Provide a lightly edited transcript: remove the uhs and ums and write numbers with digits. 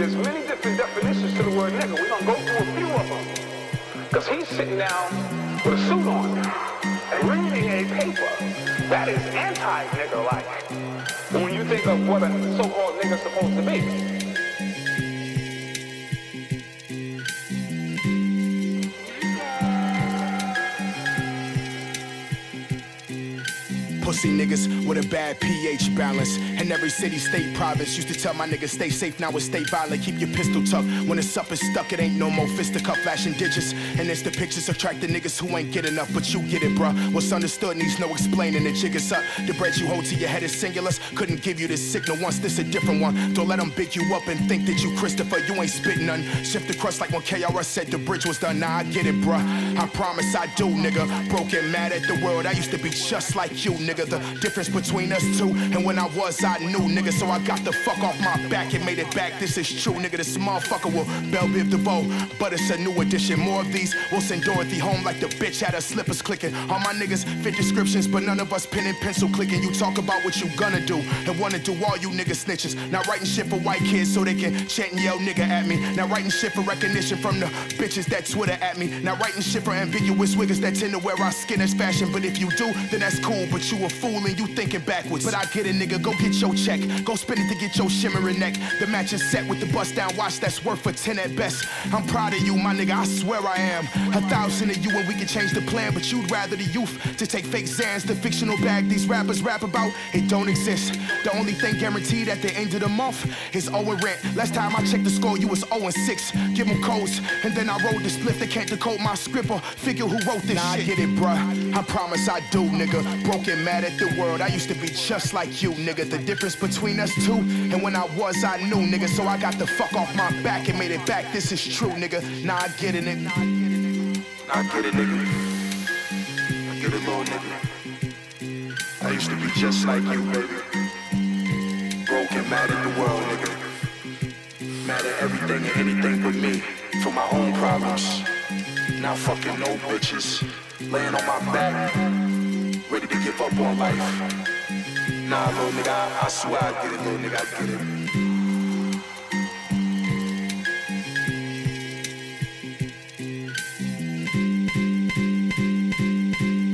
there's many different definitions to the word nigga. We're gonna go through a few of them. Because he's sitting down with a suit on and reading a paper that is anti-nigger-like. When you think of what a so-called nigger's supposed to be. Pussy niggas with a bad pH balance. And every city, state, province used to tell my niggas stay safe, now it's stay violent. Keep your pistol tucked. When it's up and stuck, it ain't no more fisticuff flashing digits. And it's the pictures attract the niggas who ain't get enough, but you get it, bruh. What's understood needs no explaining. The jig is up. The bread you hold to your head is singulars. Couldn't give you this signal once, this a different one. Don't let them big you up and think that you Christopher. You ain't spitting none. Shift the crust like when KRS said the bridge was done. Nah, I get it, bruh. I promise I do, nigga. Broken, mad at the world. I used to be just like you, nigga. The difference between us two and when I was, I knew, nigga. So I got the fuck off my back and made it back. This is true, nigga. This motherfucker will Belle Biv DeVoe, but it's a new edition. More of these will send Dorothy home like the bitch had her slippers clicking. All my niggas fit descriptions, but none of us pen and pencil clicking. You talk about what you gonna do and wanna do all you niggas snitches. Not writing shit for white kids so they can chant and yell nigga at me. Not writing shit for recognition from the bitches that Twitter at me. Not writing shit for ambiguous wiggers that tend to wear our skin as fashion. But if you do, then that's cool. But you a fool and you thinking backwards. But I get it, nigga. Go get your check. Go spend it to get your shimmering neck. The matching set with the bust down watch that's worth for 10 at best. I'm proud of you, my nigga. I swear I am. 1,000 of you and we can change the plan. But you'd rather the youth to take fake Zans. The fictional bag these rappers rap about, it don't exist. The only thing guaranteed at the end of the month is owing rent. Last time I checked the score, you was 0-6. Give them codes, and then I wrote the split. They can't decode my script or figure who wrote this shit. I get it, bruh. I promise I do, nigga. Broken, mad at the world. I used to be just like you, nigga. The difference between us two and when I was, I knew, nigga. So I got the fuck off my back and made it back. This is true, nigga. Nah, I get it, nigga. I get it, nigga. I get it, little nigga. I used to be just like you, baby. Broken, mad at the world, nigga. Mad at everything and anything but me. For my own problems. Not fucking no bitches. Laying on my back. Ready to give up on life. Nah, little nigga, I swear I get it, little nigga, I get it.